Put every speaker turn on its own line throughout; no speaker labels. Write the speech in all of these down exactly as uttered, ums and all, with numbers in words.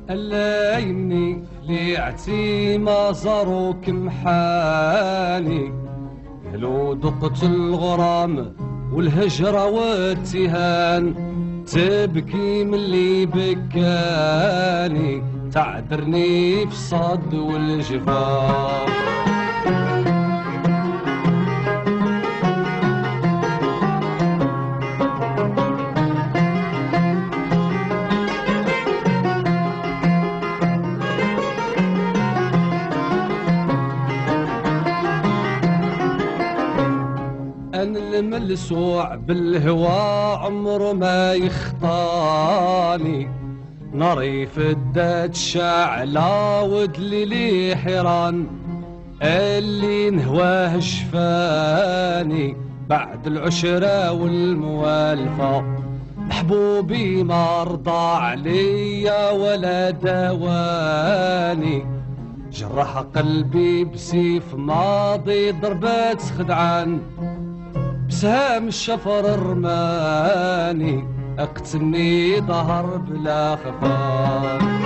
اللايني ليعتي ما زاروك محاني هلو دقة الغرام والهجرة والتهان تبكي من اللي بكاني تعذرني في الصد والجفاف. الملسوع بالهوى عمره ما يخطاني ناري فدت شعلة ودليلي حيران اللي نهواه شفاني بعد العشرة والموالفة محبوبي ما رضى عليا ولا دواني جرح قلبي بسيف ماضي ضربات خدعان بسهام الشفر الرماني اقتلني ظهر بلا خفان.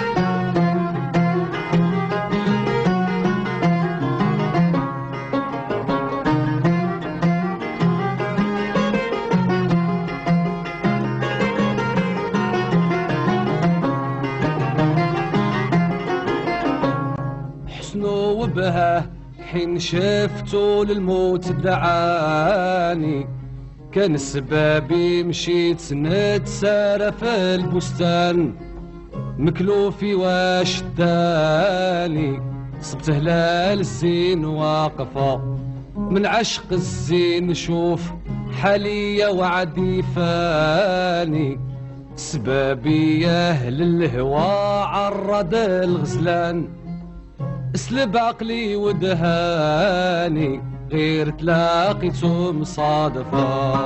حسنو وبهاه حين شفتو للموت دعاني كان سبابي مشيت نتسارى في البستان مكلوفي واش داني صبت هلال الزين واقفة من عشق الزين نشوف حاليا وعدي فاني سبابي يا اهل الهوى عرض الغزلان اسلب عقلي ودهاني غير تلاقيتو مصادفة.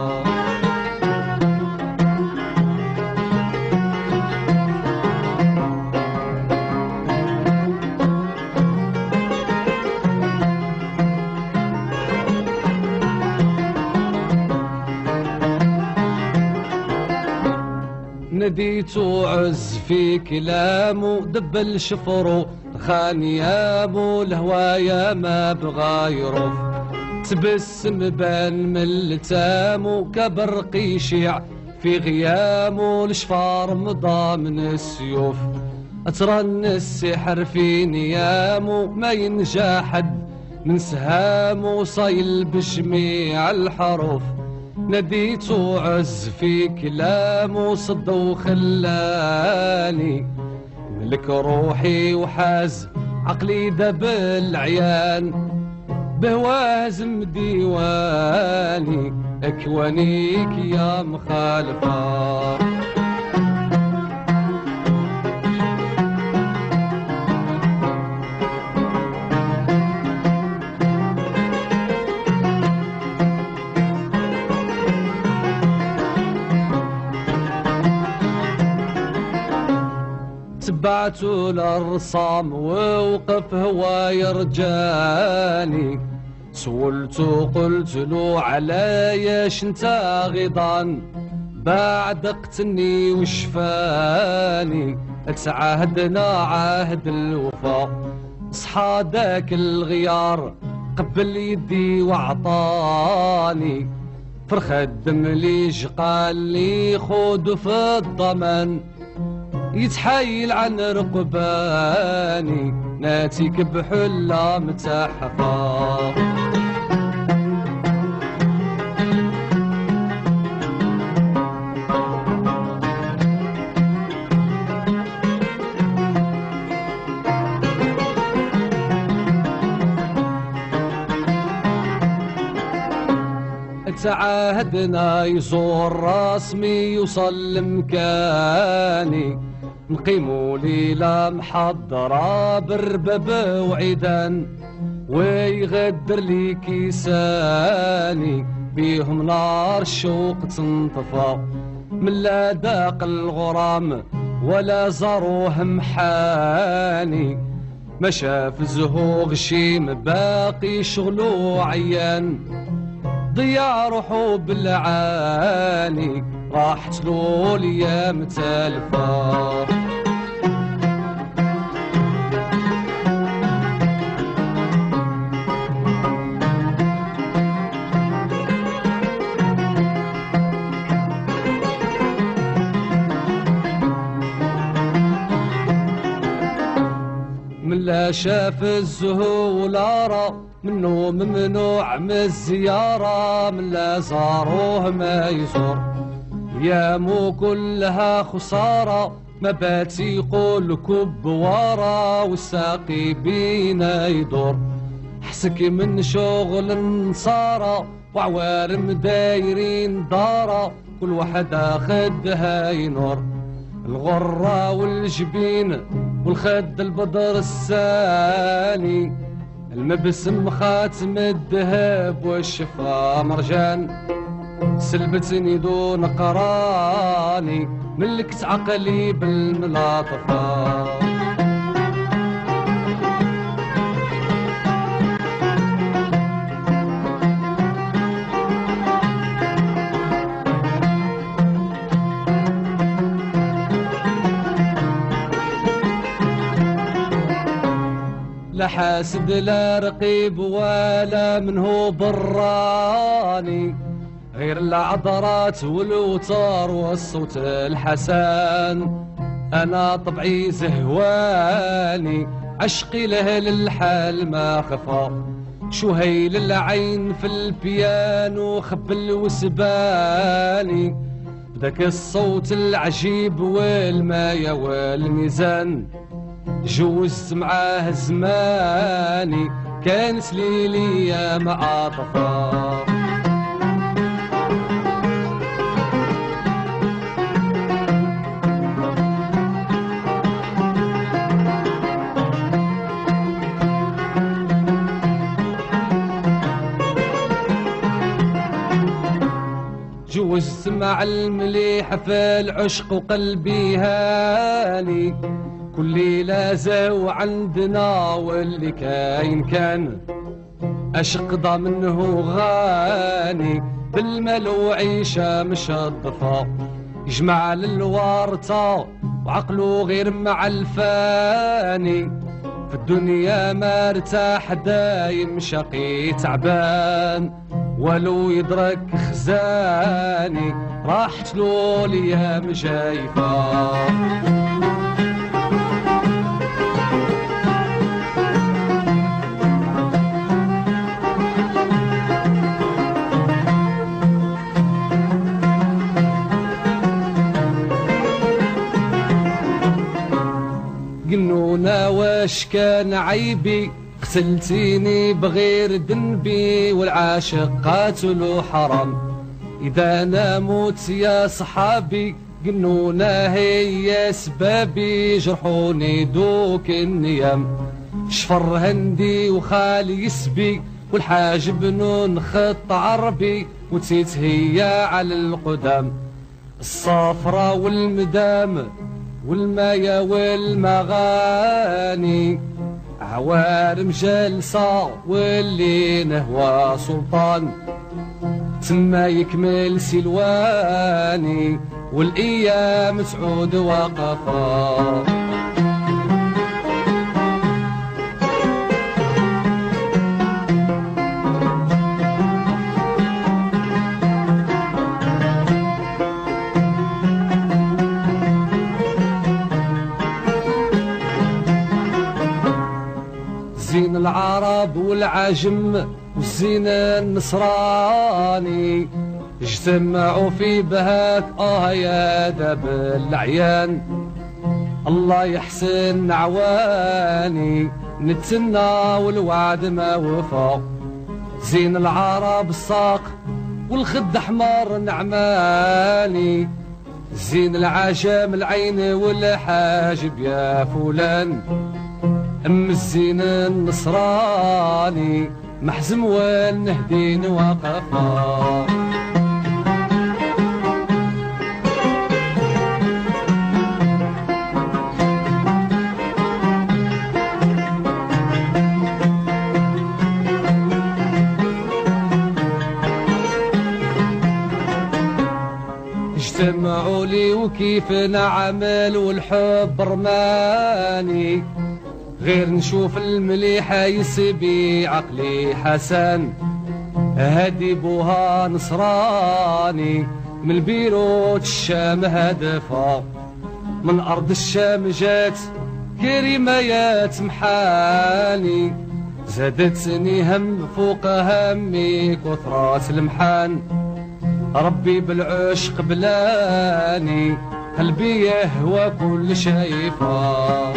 نديتو عز في كلامو دبل شفرو خان يامو الهوايا ما بغا يروف تبسم بان من التامو كبرق يشيع في غيامو الشفار مضى من السيوف اترن السحر في نيامو ما ينجا حد من سهامو صايل بجميع الحروف نديتو عز في كلامو صد وخلاني ملك روحي وحاز عقلي دب العيان بهوازم ديواني اكوانيك يا مخالفة. تبعتو للرصام ووقف هو يرجاني سولتو قلت له علاياش انت غيضان بعد قتلني وشفاني تعاهدنا عهد الوفا صحى داك الغيار قبل يدي وعطاني فرخ الدم لي قال لي خود في الضمان يتحايل عن رقباني ناتيك بحلة متحفة. تعاهدنا يزور رسمي يوصل مكاني نقيمو ليلة محضرة برباب وعيدان ويغدر لي كيساني بيهم نار الشوق تنطفى من لا داق الغرام ولا زاروه محاني ما شاف زهوغ شيم باقي شغلو عيان ضيع روحو بالعاني راحت له الايام تالفه. ما شاف الزهو لارا منه ممنوع من الزيارة، من لا زاروه ما يزور. يا مو كلها خسارة ما بات يقول كبوارة، والساقي بينا يدور. حسك من شغل النصارى وعوارم دايرين دارة، كل واحد اخدها ينور. الغرة والجبين والخد البدر الساني، المبسم خاتم الذهب والشفا مرجان. سلبتني دون قراني ملكت عقلي بالملاطفة. لا حاسد لا رقيب ولا منه براني، غير العذرات والوتار والصوت الحسن. انا طبعي زهواني عشقي له للحال ما خفى، شهيل العين في البيانو خبل وسباني. بداك الصوت العجيب والمايا والميزان، جوزت معاه زماني كانت ليليا معاطفة. جوزت مع المليح في العشق وقلبي هاني، كل ليلة زاو عندنا واللي كاين كان. أشق ضا منه غاني بالمال وعيشة مشطفة، يجمع للورطة وعقله غير مع الفاني. في الدنيا ما ارتاح دايم شقي تعبان، ولو يدرك خزاني راحت له الايام جايفه. قنونا واش كان عيبي قتلتيني بغير ذنبي، والعاشق قاتلو حرام. إذا أنا موت يا صحابي قنونا هي سبابي، جرحوني دوك النيام. شفر هندي وخالي يسبي والحاج بنون خط عربي، وتيت هي على القدام. الصفرة والمدام والمايا والمغاني، عوارم جلسة واللي نهوى سلطان. تما يكمل سلواني والايام تعود وقفا. زين العرب والعجم والزين النصراني، اجتمعوا في بهاك اه يا داب العيان. الله يحسن عواني نتسنى والوعد ما وفى. زين العرب الساق والخد حمار نعماني، زين العجم العين والحاجب يا فلان. أم الزين النصراني محزم والنهدين وقفا. اجتمعوا لي وكيف نعمل والحب رماني، غير نشوف المليحة يسبي عقلي حسن. هادي بوها نصراني من بيروت الشام هدفة، من أرض الشام جات كريمة يا تمحاني زادتني هم فوق همي كثرات المحان ربي بالعشق بلاني قلبي يهوى كل شايفه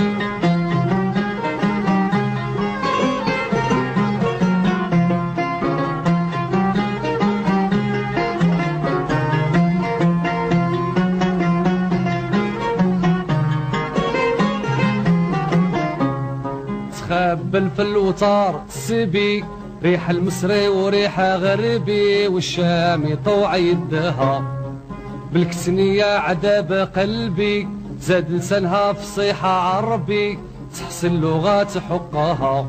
تخبل في الوتار السبي ريح المصري وريحة غربي والشامي طوع يدها بالكسنية عذاب قلبي زاد لسانها فصيحة عربي تحصل لغات حقها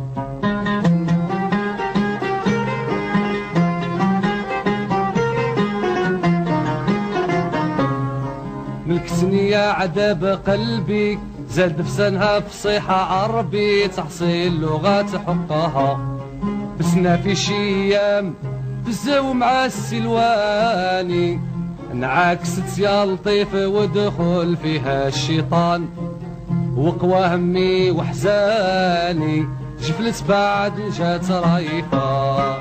بالكسنية عذاب قلبي زاد فسانها فصيحة عربي تحصيل لغات حقها بسنا في شيام بزاو مع السلواني انعكست يا لطيف ودخل فيها الشيطان وقوى همي وحزاني جفلت بعد جات رايفة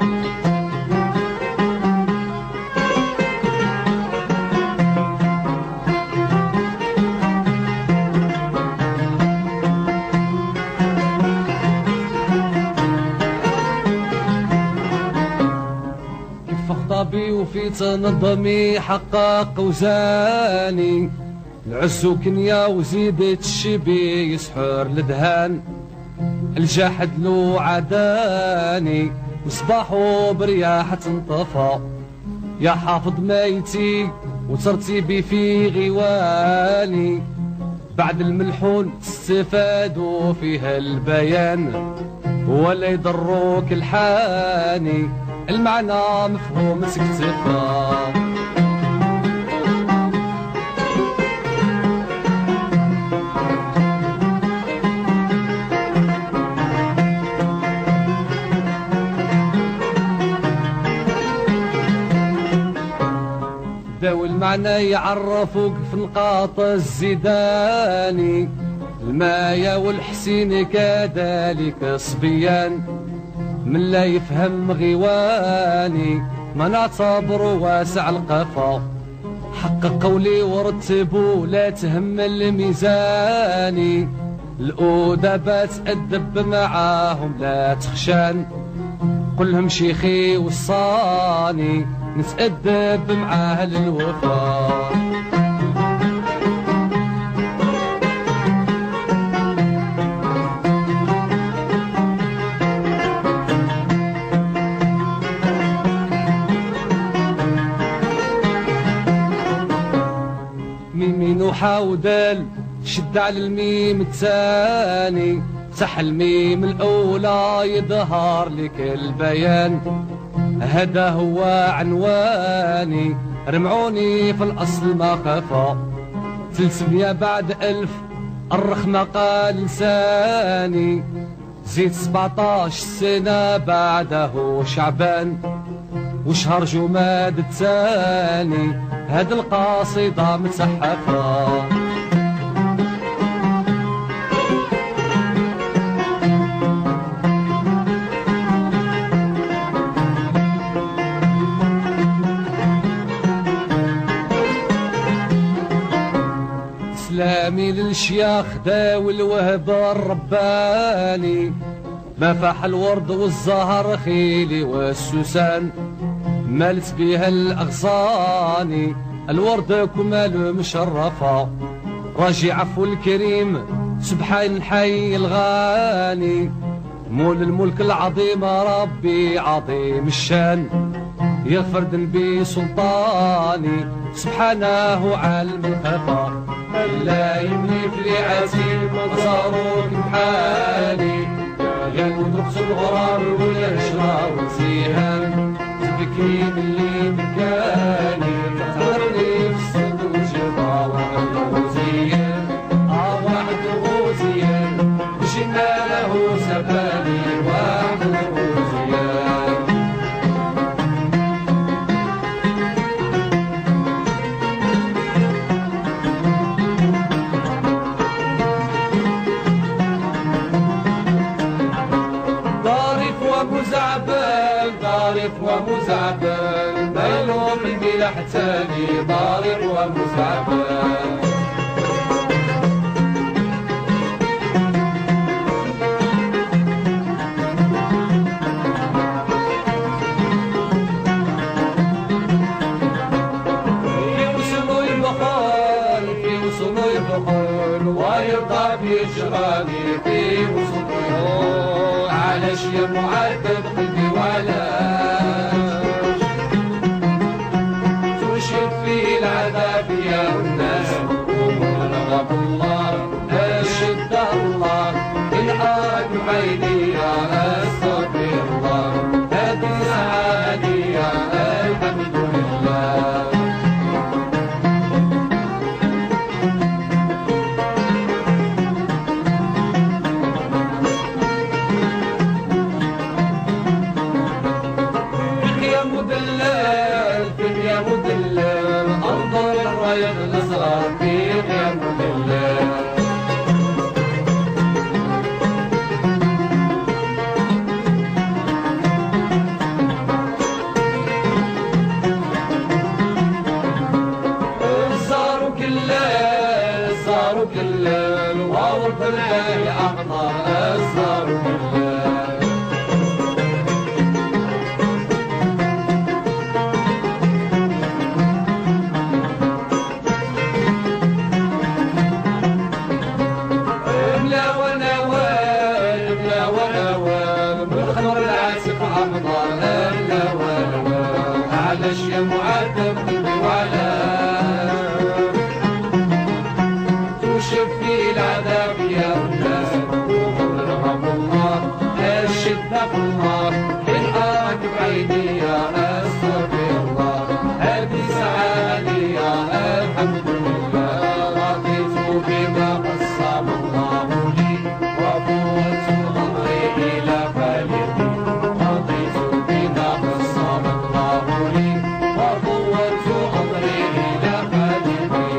خطابي وفي تنظمي حقق وزاني العزو كنيا وزيدت الشبي يسحر لدهان الجاحد لو عداني مصباحو برياح تنطفى يا حافظ ميتي وترتيبي في غواني بعد الملحون تستفادوا فيها البيان ولا يضروك الحاني المعنى مفهوم سكتفا داوي المعنى يعرفوك في نقاط الزيداني المايا والحسين كذلك صبيان من لا يفهم غواني ما نعتبر واسع القفا حقق قولي ورتبوا لا تهمل الميزاني الأدباء تأدب معاهم لا تخشان قلهم شيخي وصاني نتأدب معاه للوفا ميمين وحاودل شد على الميم الثاني فتح الميم الأولى يظهر لك البيان هذا هو عنواني رمعوني في الأصل ما خفا ثلثمية بعد ألف الرخمة قال لساني زيد سبعطاش سنة بعده شعبان وشهر جماد الثاني هاد القصيدة متسحفة سلامي للشياخ داوي الوهب الرباني ما فاح الورد والزهر خيلي والسوسان مالت بها الأغصاني الورد كمال مشرفة راجي عفو الكريم سبحان الحي الغاني مول الملك العظيم ربي عظيم الشان يغفر ذنبي سلطاني سبحانه عالم الخفا لا يملي في العتيب مصاروك بحالي يا ودرخص الغرام والاشرار والسيهام تبكي باللي مكاني تهرني في الصد والجفا واحد غوزيان اه واحد غوزيان وجنا له سباني واحد غوزيان حتاني ضارب ومزعبان. ويرضى بيشغالي في وسطه علاش يا معذب قلبي وعلاش تشد في العذاب يا الناس ونرغب الله اشد الله الحق عيني يا استغفر الله هذه سعادي يا الحمد لله. الأسرار في غير مدلل صاروا كل ليل صاروا كل ليل وورد الليل أحمر صاروا كل ليل. علاش يا معذب قلبي وعلاش توشف في العذاب يا الناس ونرغب الله الشدة في الله الحق بعيني يا استغفر الله هذه سعادي يا الحمد لله. رضيت بما قسم الله لي وفوت ظهري إلى خالقي رضيت بما قسم الله لي وفوت أمري إلى خالقي.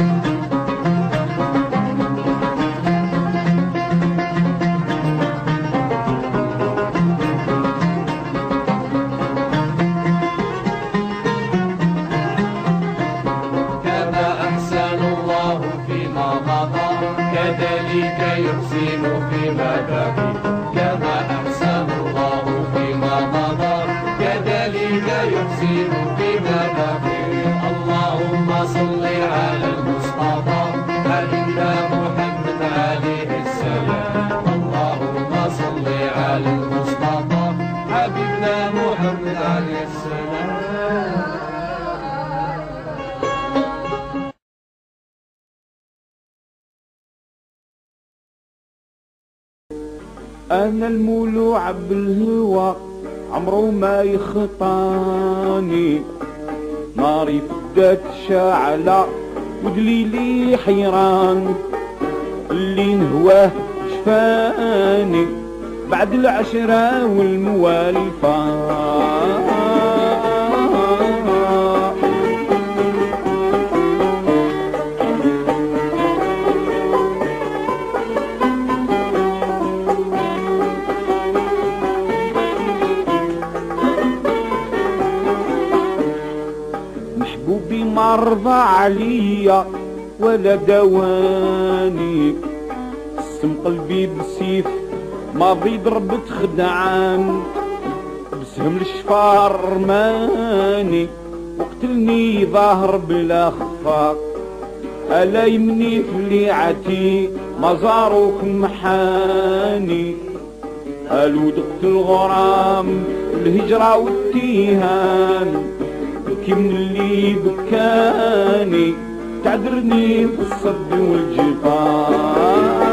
كما أحسن الله فيما مضى كذلك يحسن فيما بقي. كما أحسن الله فيما مضى كذلك يحسن فيما بقي. اللهم صل على المصطفى حبيبنا محمد عليه السلام. اللهم صل على المصطفى حبيبنا محمد عليه السلام.
أنا المولوع بالهوى عمرو ما يخطاني ناري فدات شاعلة ودليلي حيران اللي نهواه شفاني بعد العشرة والموالفة. محبوبي مرضى عليا ولا دواني قسم قلبي بسيف ماضي ضربت خدعان بسهم الشفار رماني وقتلني ظاهر بلا خفاق. ألا يمني في ليعتي مزاروك محاني قالوا دقت الغرام الهجرة والتيهان بكي من اللي بكاني تعذرني في الصد والجفان.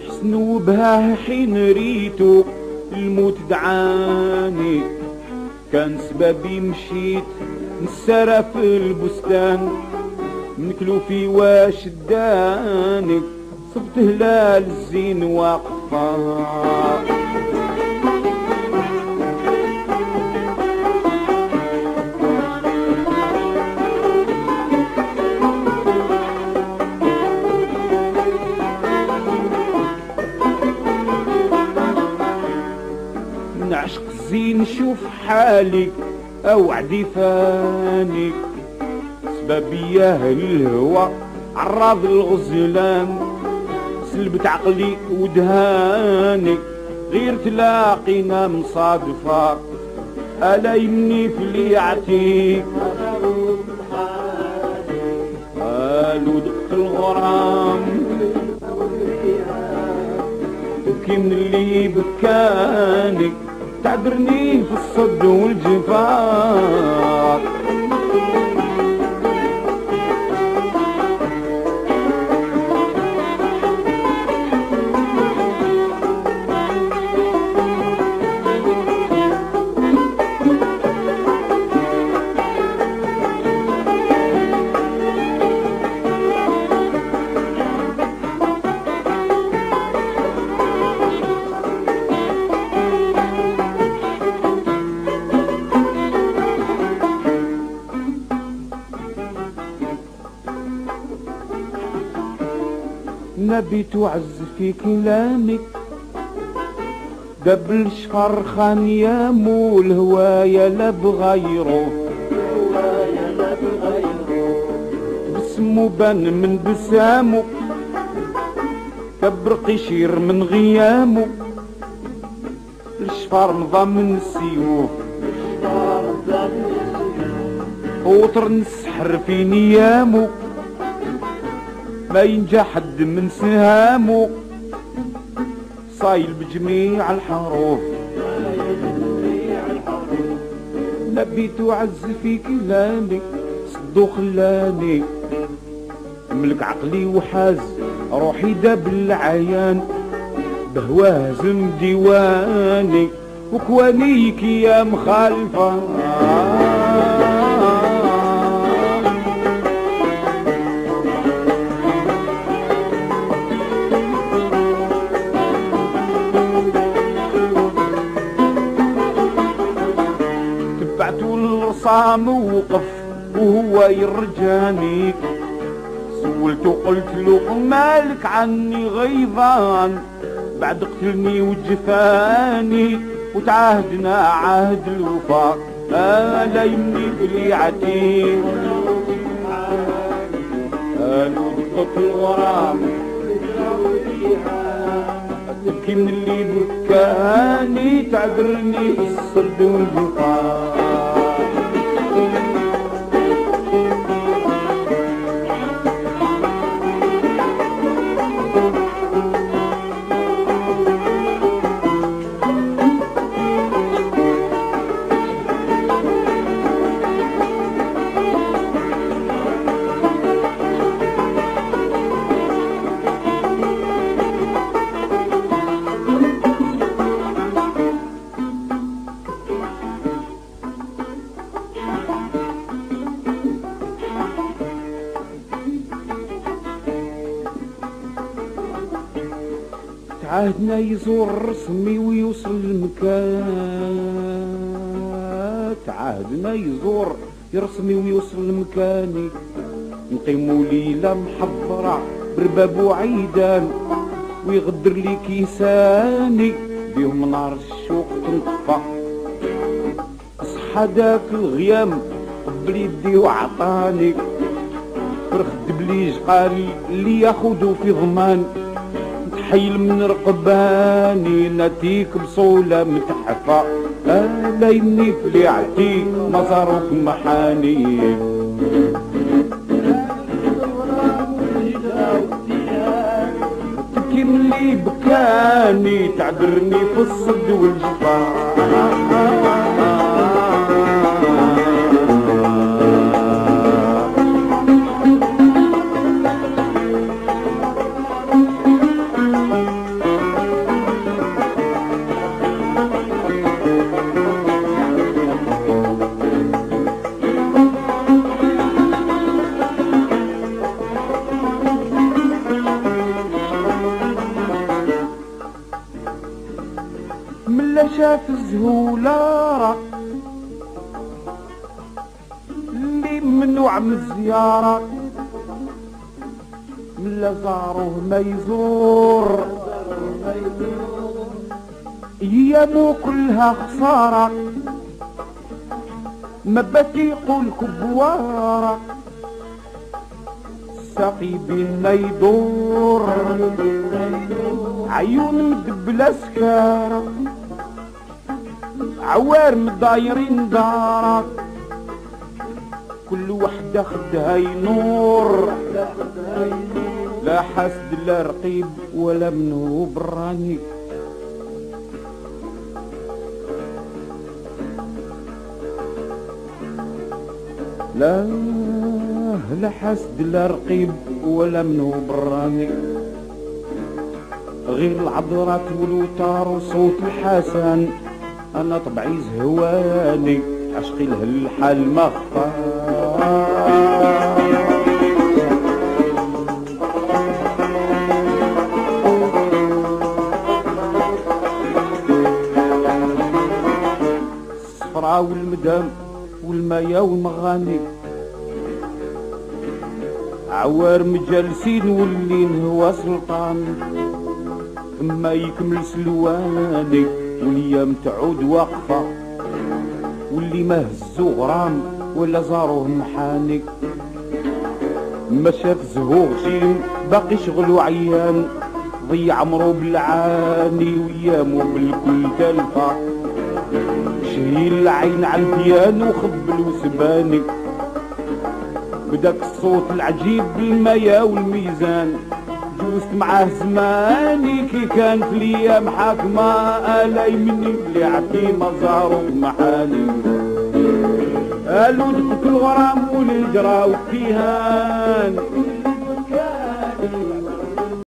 بها حين ريتو الموت دعاني كان سببي مشيت نسرى في البستان نكلو في واش دانك صبت هلال الزين واقفة نعشق الزين نشوف حالك اوعدي فانك سببي الهوى عراض الغزلان سلبت عقلي ودهانك غير تلاقينا مصادفة ألا يمني في ليعتيك قالوا دق الغرام بكي من اللي بكانك تعبرني في الصد والجفاك نبي تعز في كلامك قبل شفر خان يامو الهواية لا بغيره بسمو بان من بسامو كبرق يشير من غيامو الشفار نظام من السيوف وطر نسحر في نيامو ما ينجح حد من سهامه صايل بجميع الحروف نبي تعز في كلامك صدو خلاني ملك عقلي وحاز روحي داب العيان بهواه زم ديواني وكوانيك يا مخالفة صام ووقف وهو يرجاني سولته قلت له مالك عني غيظان بعد قتلني وجفاني وتعاهدنا عهد الوفاء لا يمني بليعتي قالوا دقة الغرام تبكي من اللي بكاني تعذرني في الصد والجفاء عهدنا يزور رسمي ويوصل المكان عهدنا يزور يرسمي ويوصل لمكاني نقيمو ليلة محضرة برباب وعيدان ويغدر لي كيساني بيهم نار الشوق تنطفى اصحى داك الغيام قبل يدي وعطاني فرخد بليج قاري اللي ياخدو في ضمان حيل من رقباني ناتيك بصولة متحفة لا يمني فليعتي مزاروك محاني تبكي من اللي بكاني تعبرني في الصد والجفا مجهولة اللي ممنوع من الزيارة ملا زاروه ما يزور ايامو كلها خسارة ما بات يقول كبوارة الساقي بينا يدور عيون مدبلة سكارة عوارم دايرين دارة كل وحدة خدها ينور لا حسد لا رقيب ولا منو براني لا لا حسد لا رقيب ولا منو براني غير العذرات والوتار وصوت الحسن انا طبعي زهواني عشقي له الحال ما الصفرا والمدام والمايا والمغاني عوارم جالسين واللين هو سلطان ثم يكمل سلواني والايام تعود واقفه واللي ما هزو غرام ولا زاروه محاني ما شاف زهو غشيم باقي شغلو عيان ضيع عمرو بالعاني ويامو بالكل تلفه شهي العين على البيانو خبل وسباني بداك الصوت العجيب بالمايا والميزان جوزت معاه زماني كي كانت الايام حاكمه الا يمني بلي عتيمه زارو محاني قالوا دقت الغرام والهجره والتيهان